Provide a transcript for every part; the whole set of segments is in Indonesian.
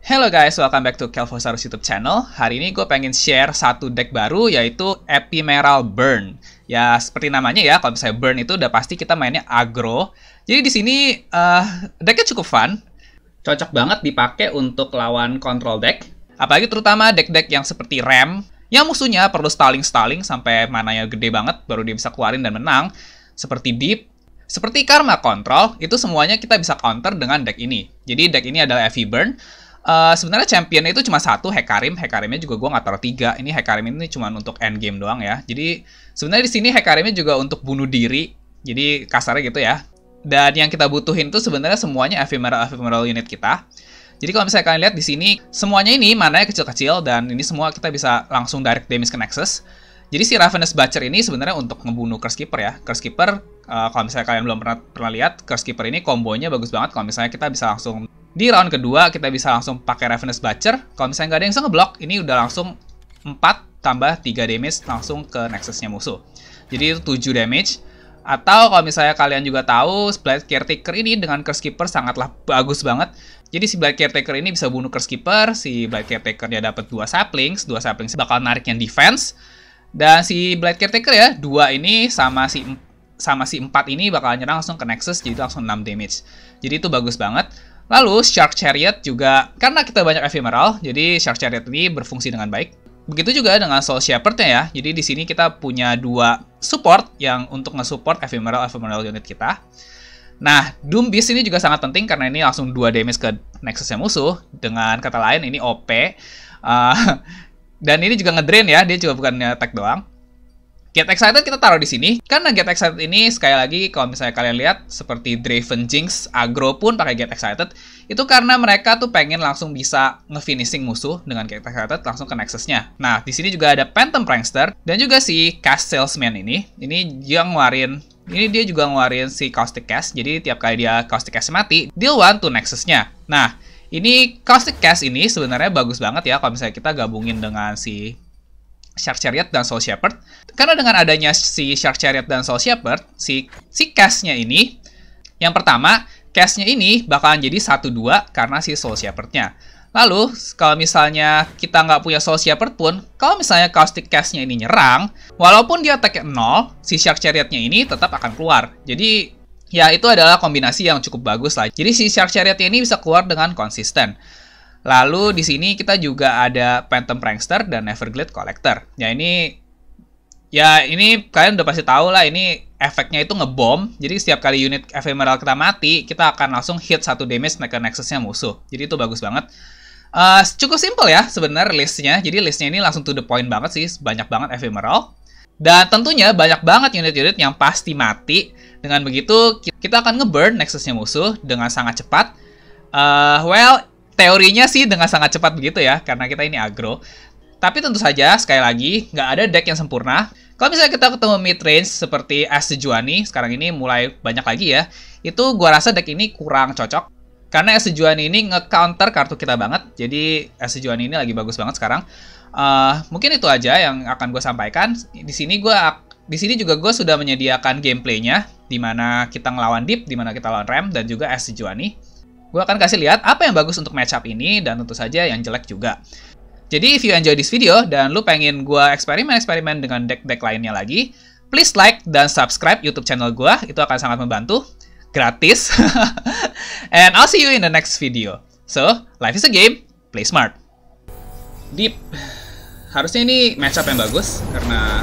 Hello guys, welcome back to Kelvosaurus YouTube channel. Hari ini gue pengen share satu deck baru, yaitu Ephemeral Burn. Ya, seperti namanya ya, kalau misalnya Burn itu udah pasti kita mainnya aggro. Jadi di sini decknya cukup fun. Cocok banget dipakai untuk lawan control deck. Apalagi terutama deck-deck yang seperti Ram, yang musuhnya perlu stalling sampai mananya gede banget, baru dia bisa keluarin dan menang. Seperti Deep, seperti Karma Control, itu semuanya kita bisa counter dengan deck ini. Jadi deck ini adalah Evi Burn. Sebenarnya championnya itu cuma satu, Hecarim. Hecarimnya juga gue nggak taruh 3. Ini Hecarim ini cuma untuk end game doang ya. Jadi sebenarnya di sini Hecarimnya juga untuk bunuh diri. Jadi kasarnya gitu ya. Dan yang kita butuhin itu sebenarnya semuanya ephemeral unit kita. Jadi kalau misalnya kalian lihat di sini, semuanya ini mananya kecil-kecil dan ini semua kita bisa langsung direct damage ke Nexus. Jadi si Ravenous Butcher ini sebenarnya untuk ngebunuh Curse Keeper ya. Curse Keeper, kalau misalnya kalian belum pernah lihat, Curse Keeper ini kombonya bagus banget. Kalau misalnya kita bisa langsung di round kedua, kita bisa langsung pakai Ravenous Butcher. Kalau misalnya nggak ada yang bisa ngeblok, ini udah langsung 4 tambah 3 damage langsung ke Nexusnya musuh. Jadi itu 7 damage. Atau kalau misalnya kalian juga tahu, Blade Caretaker ini dengan Curse Keeper sangatlah bagus banget. Jadi si Blade Caretaker ini bisa bunuh Curse Keeper, si Blade Caretaker dia dapat 2 saplings bakal narik yang defense. Dan si Blade Caretaker ya, 2 ini sama si 4 ini bakal nyerang langsung ke Nexus, jadi langsung 6 damage. Jadi itu bagus banget. Lalu Shark Chariot juga, karena kita banyak ephemeral, jadi Shark Chariot ini berfungsi dengan baik. Begitu juga dengan Soul Shepherd-nya ya. Jadi di sini kita punya 2 support yang untuk nge-support ephemeral unit kita. Nah, Doom Beast ini juga sangat penting karena ini langsung 2 damage ke Nexusnya musuh. Dengan kata lain ini OP. Dan ini juga ngedrain ya, dia juga bukannya attack doang. Get Excited kita taruh di sini, karena Get Excited ini sekali lagi kalau misalnya kalian lihat seperti Draven Jinx, aggro pun pakai Get Excited, itu karena mereka tuh pengen langsung bisa nge-finishing musuh dengan Get Excited langsung ke Nexusnya. Nah, di sini juga ada Phantom Prankster dan juga si Cast Salesman ini dia juga ngeluarin si Caustic Cast, jadi tiap kali dia Caustic Cast mati, deal 1 to Nexusnya. Nah, ini Caustic Cast ini sebenarnya bagus banget ya kalau misalnya kita gabungin dengan si Shark Chariot dan Soul Shepherd. Karena dengan adanya si Shark Chariot dan Soul Shepherd, si cast-nya ini, yang pertama, cast-nya ini bakalan jadi 1-2 karena si Soul Shepherd-nya. Lalu, kalau misalnya kita nggak punya Soul Shepherd pun, kalau misalnya Caustic Cast-nya ini nyerang, walaupun dia attack-nya 0, si Shark Chariot-nya ini tetap akan keluar. Jadi, ya itu adalah kombinasi yang cukup bagus lah. Jadi si Shark Chariot-nya ini bisa keluar dengan konsisten. Lalu di sini kita juga ada Phantom Prankster dan Everglade Collector. Ya ini kalian udah pasti tahu lah, ini efeknya itu ngebom. Jadi setiap kali unit ephemeral kita mati, kita akan langsung hit 1 damage ke Nexusnya musuh. Jadi itu bagus banget. Cukup simple ya sebenarnya listnya. Jadi listnya ini langsung to the point banget sih, banyak banget ephemeral. Dan tentunya banyak banget unit-unit yang pasti mati. Dengan begitu kita akan nge-burn Nexusnya musuh dengan sangat cepat. Teorinya sih dengan sangat cepat begitu ya, karena kita ini aggro. Tapi tentu saja, sekali lagi, nggak ada deck yang sempurna. Kalau misalnya kita ketemu mid-range seperti As Sejuani, sekarang ini mulai banyak lagi ya, itu gua rasa deck ini kurang cocok. Karena As Sejuani ini nge-counter kartu kita banget, jadi As Sejuani ini lagi bagus banget sekarang. Mungkin itu aja yang akan gue sampaikan. Di sini juga gue sudah menyediakan gameplaynya, di mana kita ngelawan Deep, di mana kita lawan Ram, dan juga As Sejuani. Gue akan kasih lihat apa yang bagus untuk matchup ini, dan tentu saja yang jelek juga. Jadi, if you enjoy this video, dan lu pengen gue eksperimen dengan deck-deck lainnya lagi, please like dan subscribe YouTube channel gue, itu akan sangat membantu. Gratis. And I'll see you in the next video. So, life is a game, play smart. Deep. Harusnya ini matchup yang bagus, karena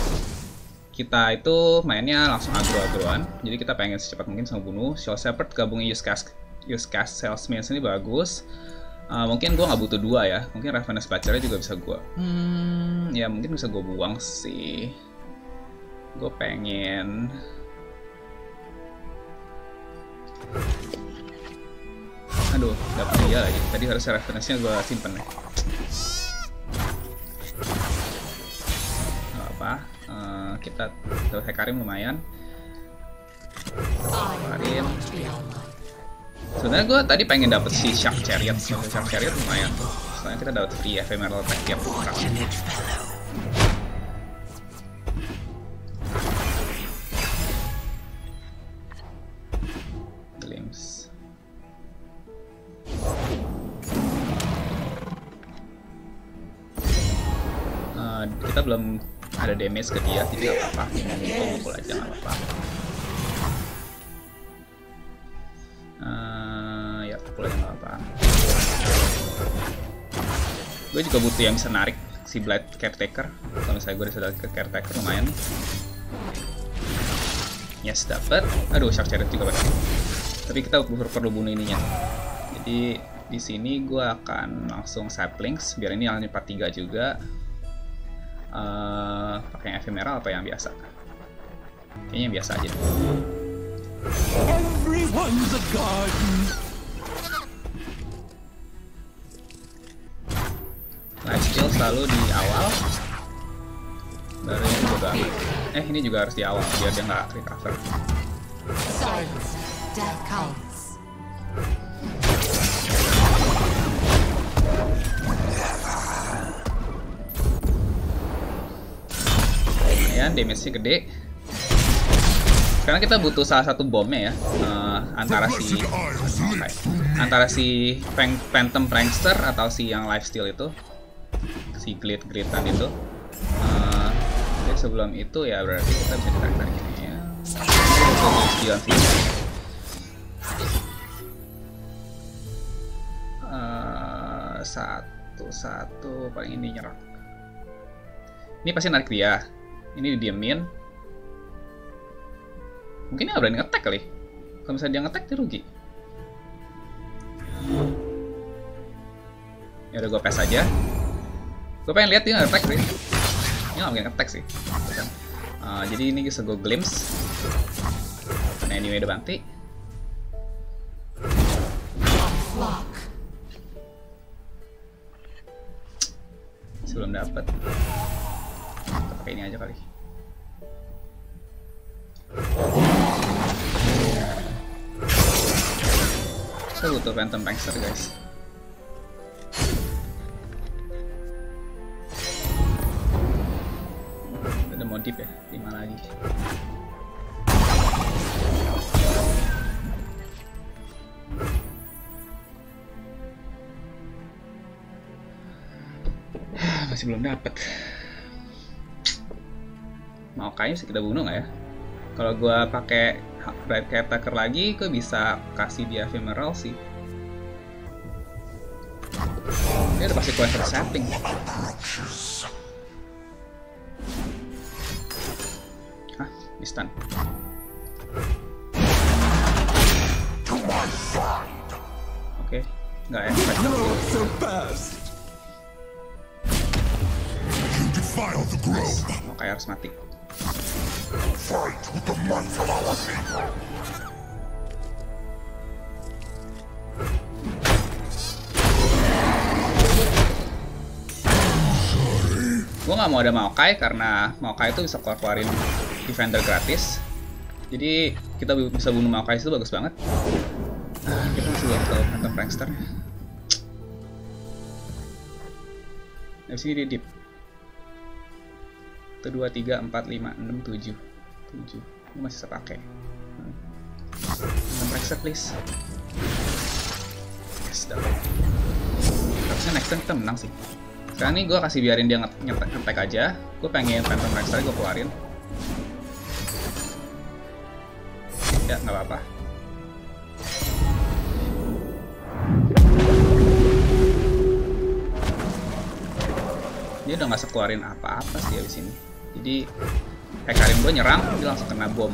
kita itu mainnya langsung aggro-aggroan. Jadi kita pengen secepat mungkin sama bunuh. Soul Shepherd gabungin Use Cast Salesman ini bagus. Mungkin gue nggak butuh 2 ya. Mungkin Ravenous Butcher juga bisa gue. Ya mungkin bisa gue buang sih. Gue pengen. Aduh, dapat dia lagi. Tadi harusnya Ravenous-nya gue simpen nih. Gak apa. Kita Hecarim lumayan. Hecarim. Sebenarnya gue tadi pengen dapet si Shark Chariot. Shark Chariot lumayan. Soalnya kita dapet free ephemeral attack tiap orang. Glimpse. kita belum ada damage ke dia, jadi nggak apa-apa. Mukul aja nggak apa-apa. Ya pukul aja nggak apa-apa. Gue juga butuh yang bisa narik si Blade Caretaker. Kalau misalnya gue sudah ke Caretaker lumayan. Yes, dapat. Aduh, Shark Chariot juga berarti. Tapi kita perlu bunuh ininya. Jadi di sini gue akan langsung saplings biar ini yang 43 juga. Pakai yang ephemeral apa yang biasa? Kayaknya yang biasa aja. Everyone's a garden. Lifesteal selalu di awal. Baru ini juga aman. Ini juga harus di awal biar dia nggak recover. Silence. Death comes. Ya, damage-nya gede. Sekarang kita butuh salah satu bomnya ya, antara si Phantom Prankster atau si yang Lifesteal itu, si Glit-Glitan itu. Jadi sebelum itu ya berarti kita bisa ditarik ini ya. Satu paling ini nyerang. Ini pasti narik dia. Ini didiemin. Mungkin nggak berani nge-attack kali. Kalau misalnya dia nge-attack, dia rugi. Ya udah gue pass aja. Gue pengen lihat dia nge-attack sih. Ini nggak mungkin nge-attack sih. Jadi ini bisa gue glimpse. Karena anyway udah banti. Sebelum dapat. Kita pakai ini aja kali. Saya butuh Phantom Prankster guys. Ada modif ya, 5 lagi. Masih belum dapat. Mau kayaknya bisa kita bunuh nggak ya? Kalau gue pakai Blade Caretaker lagi, gue bisa kasih dia ephemeral sih. Dia udah pasti quest setting. Hah? Di stun. Oke, nggak ya? Mau kayak harus mati. Fight with the might of our people. Gue nggak mau ada Maokai karena Maokai itu bisa keluarin defender gratis. Jadi kita bisa bunuh Maokai itu bagus banget. Kita masih belum tahu Phantom Prankster. Dari sini dia deep. 1, 2, 3, 4, 5, 6, 7. 7. Ini masih bisa pakai. Phantom Prankster please. Yes, dapat. Harusnya next time kita menang sih. Sekarang nih gue kasih biarin dia nge-attack aja. Gue pengen Phantom Prankster gue keluarin. Ya, nggak apa-apa. Dia udah nggak sekeluarin apa-apa sih abis ini. Jadi Hecarim gue nyerang, dia langsung kena bom.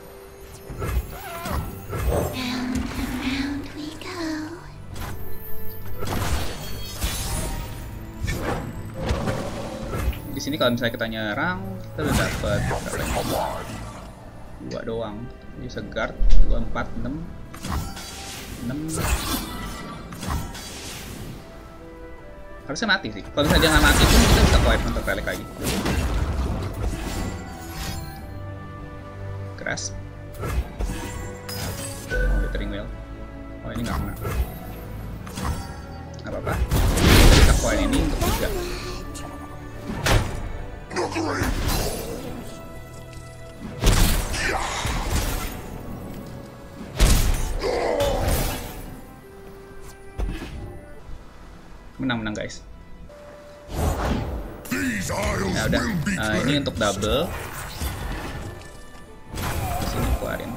Di sini kalau misalnya kita nyerang, kita udah dapet 2 doang. Bisa guard 2, 4, 6. Harusnya mati sih. Kalau misalnya dia nggak mati pun kita bisa wipe untuk relic lagi. Keras. Oh, Withering Well. Oh, ini nggak kena. Nggak apa-apa. Kita koin ini untuk 3. Menang guys. Exiles Ya udah, will be ini cleansed. untuk double. Sini keluarin.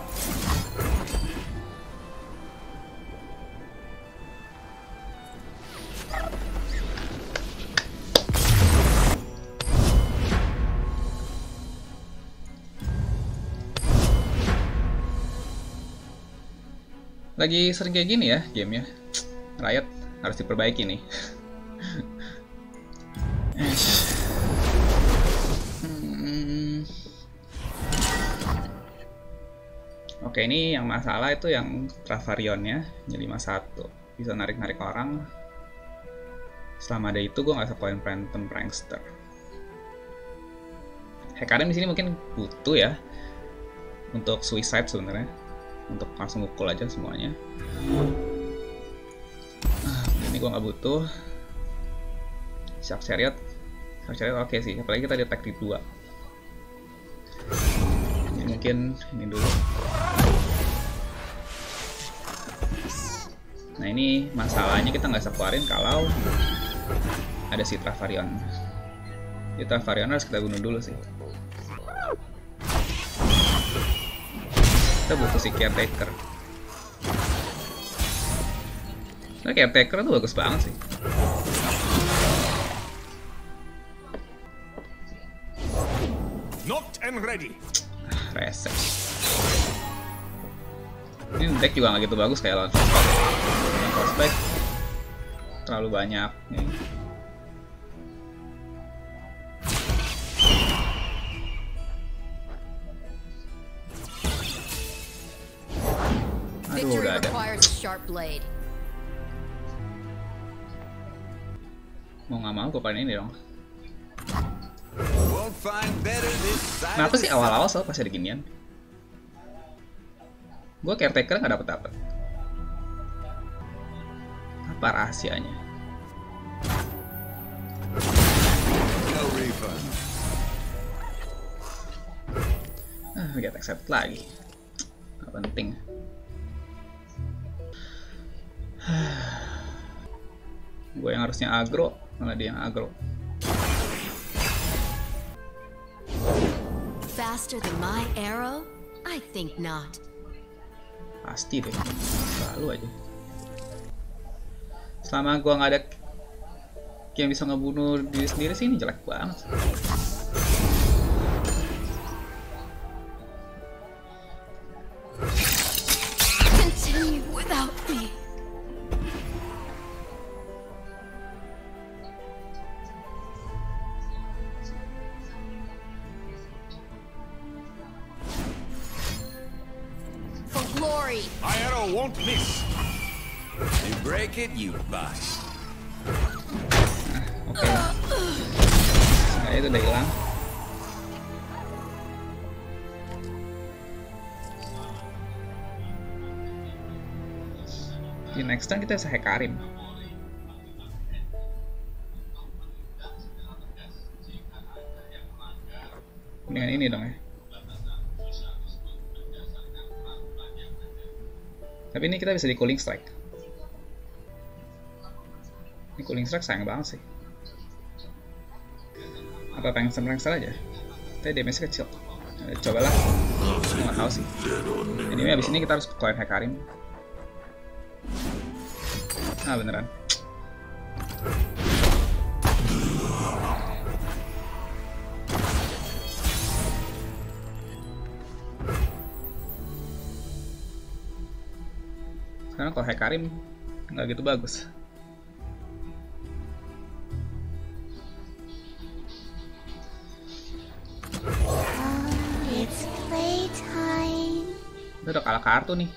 Lagi sering kayak gini ya gamenya. Riot harus diperbaiki nih. Oke, ini yang masalah itu yang Travarionnya jadi 51. Bisa narik-narik orang. Selama ada itu gue nggak bisa poin Phantom Prankster. Hecarim di sini mungkin butuh ya untuk suicide sebenarnya, untuk langsung mukul aja semuanya. Ini gue nggak butuh. Shark Chariot oke sih, apalagi kita di attack di 2. Ini mungkin ini dulu. Nah ini masalahnya kita nggak bisa keluarin kalau ada si Travarion. Di Travarion harus kita bunuh dulu sih. Kita butuh si Caretaker. Nah, Caretaker tuh bagus banget sih. Knocked and ready. Reset. Ini deck juga nggak gitu bagus kayak lawan Prospect. Terlalu banyak nih. Aduh, Victory udah ada. requires a sharp blade. Mau nggak mau gue paling ini dong. Won't find better this side Kenapa of sih the awal-awal selalu pasti ada ginian? Gue Caretaker nggak dapet. Apa rahasianya? no refund. Get accept lagi. Nggak penting. Gue yang harusnya aggro, malah dia yang aggro. Faster than my arrow? I think not. Pasti deh, selalu aja. Selama gue nggak ada yang bisa ngebunuh diri sendiri sih, ini jelek banget. Continue without me. For glory. My arrow won't miss. You break it, you bust. Oke. Nah, itu udah hilang. Di next turn kita bisa Hecarim. Dengan ini dong ya. Tapi ini kita bisa di Cooling Strike. Ini Cooling Strike sayang banget sih. Apa pengen Prankster aja? Tapi damage kecil. Cobalah. Nggak tahu sih. Anyway, abis ini kita harus keluarin Hecarim. Ah, beneran. Sekarang kalau Hecarim nggak gitu bagus. It's playtime. Udah kalah kartu nih.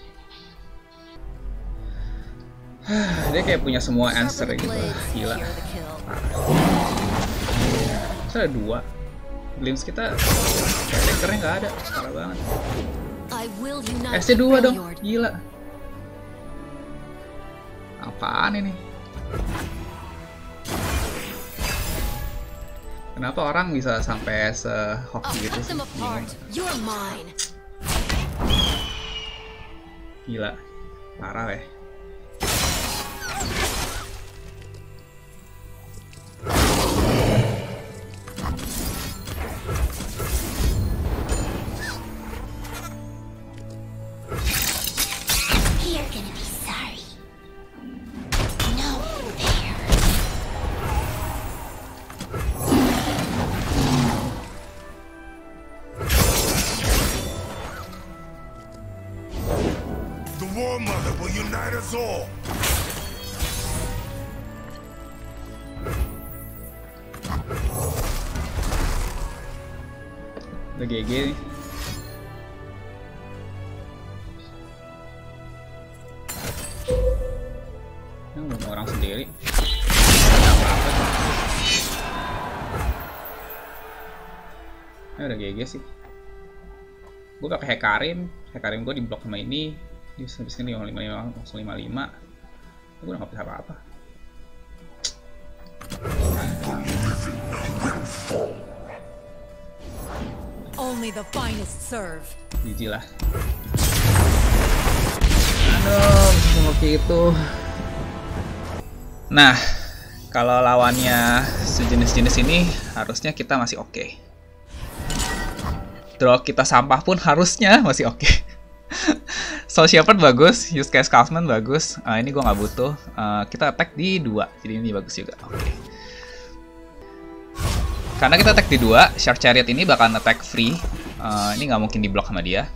Dia kayak punya semua answer Sharper gitu. blades Gila. secure the kill. Terus ada 2. Glimpse kita Caretakernya nggak ada. Parah banget. I will unite SC 2 dong. Freljord. Gila. Apaan ini? Kenapa orang bisa sampai I'll se-hoki gitu cut sih? them Bingung. apart. You're mine. Gila. Parah weh. us all. Udah GG nih. Ini bunuh orang sendiri. Nggak apa-apa. Ini udah GG sih. Gue pakai Hekarim gue diblok sama ini. Dia habis ini 55 langsung 55. Gue udah nggak bisa apa-apa. Only the finest serve. GG lah. Aduh, bisa gitu. Nah, kalau lawannya sejenis-jenis ini harusnya kita masih oke. Draw kita sampah pun harusnya masih oke. Soul Shepherd bagus, Use Case Scoutman bagus. Ini gue nggak butuh. Kita attack di 2, jadi ini bagus juga. Oke. Karena kita attack di 2, Shark Chariot ini bakal attack free. Ini nggak mungkin diblok sama dia.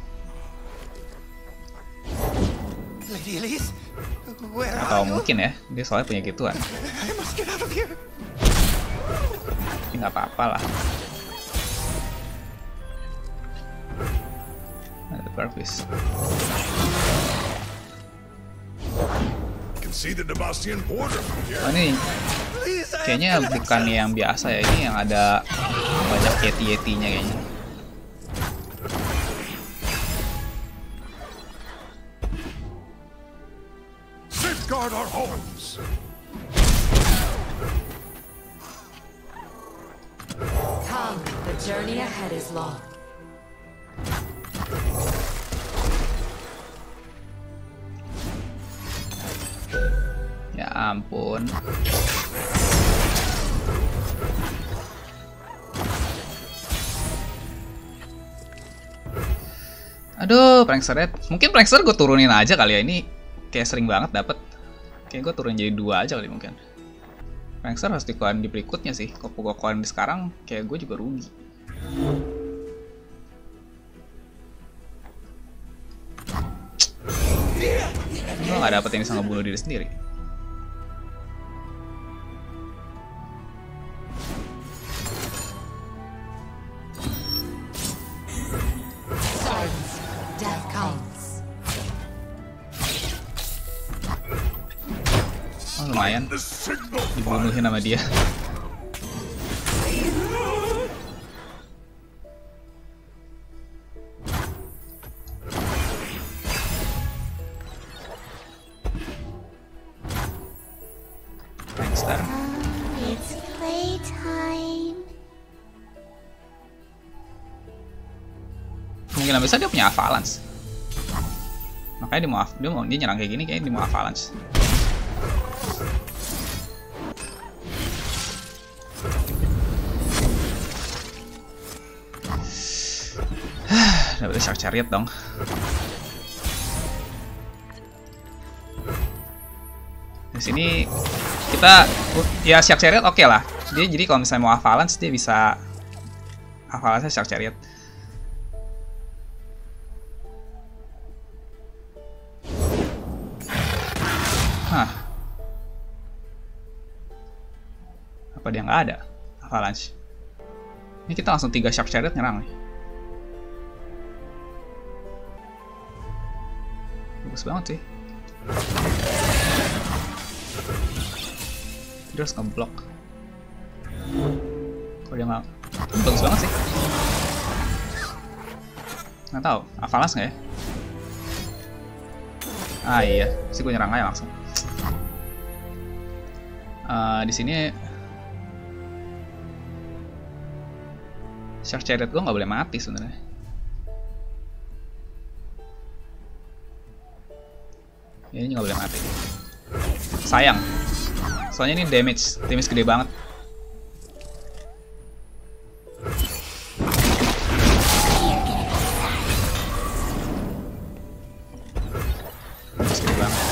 Lady Elise, where Atau are you? mungkin ya, dia soalnya punya gituan. I must get out of here. Tapi nggak apa-apa lah. Ada purpose. Can see the Demacian border from here. Oh, ini Please, I kayaknya have to bukan yang biasa ya, ini yang ada banyak yeti-yetinya kayaknya. Safeguard our homes. Come, the journey ahead is long. Ya ampun. Aduh, Prankster Red. Mungkin Prankster gue turunin aja kali ya, ini kayak sering banget dapet. Kayak gue turunin jadi 2 aja kali mungkin. Prankster harus dikeluarin di berikutnya sih. Kalau gue keluarin di sekarang, kayak gue juga rugi. Gue gak dapet yang bisa ngebunuh diri sendiri. Silence. Death comes. Oh, lumayan. The signal Dibunuhin sama dia. Prankster. It's playtime. Kemungkinan besar dia punya Avalanche. Makanya dia nyerang kayak gini, kayaknya dia mau Avalanche. Dapat Shark Chariot dong. Di sini kita ya Shark Chariot oke lah. Dia jadi kalau misalnya mau Avalanche dia bisa Avalanche Shark Chariot. Hah. Apa dia nggak ada Avalanche? Ini kita langsung 3 Shark Chariot nyerang nih. Bagus banget sih. Dia harus ngeblok. Kalau dia nggak, ini bagus banget sih. Nggak tahu, Avalanche nggak ya? Ah iya, sih gue nyerang aja langsung. Di sini Shark Chariot gue nggak boleh mati sebenarnya. Ya, ini nggak boleh mati. Sayang. Soalnya ini damage gede banget. Damage gede banget.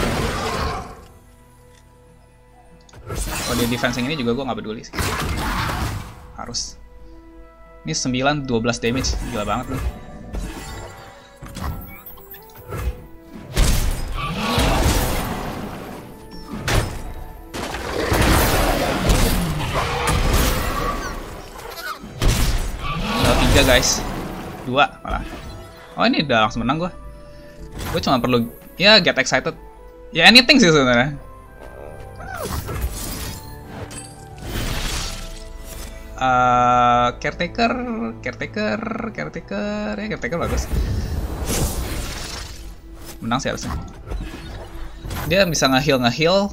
Kalau dia defense yang ini juga gue nggak peduli sih. Harus. Ini 9-12 damage, gila banget nih. 3 guys. 2 malah. Oh ini udah langsung menang gue. Gue cuma perlu ya get excited. Ya anything sih sebenarnya. Caretaker bagus. Menang sih harusnya. Dia bisa nge-heal.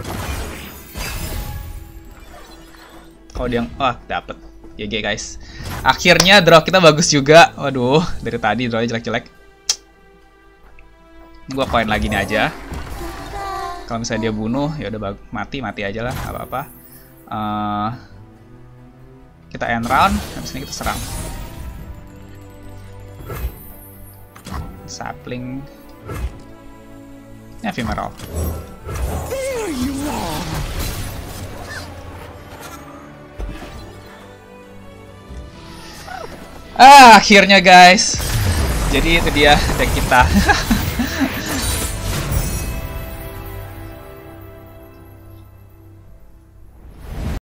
Kalau dia, dapet. GG guys. Akhirnya draw kita bagus juga. Waduh, dari tadi drawnya jelek-jelek. Gua koin lagi nih aja. Kalau misalnya dia bunuh, ya udah mati aja lah, nggak apa-apa. Kita end round, habis ini kita serang. Sapling. Ephemeral. Akhirnya guys. Jadi itu dia deck kita.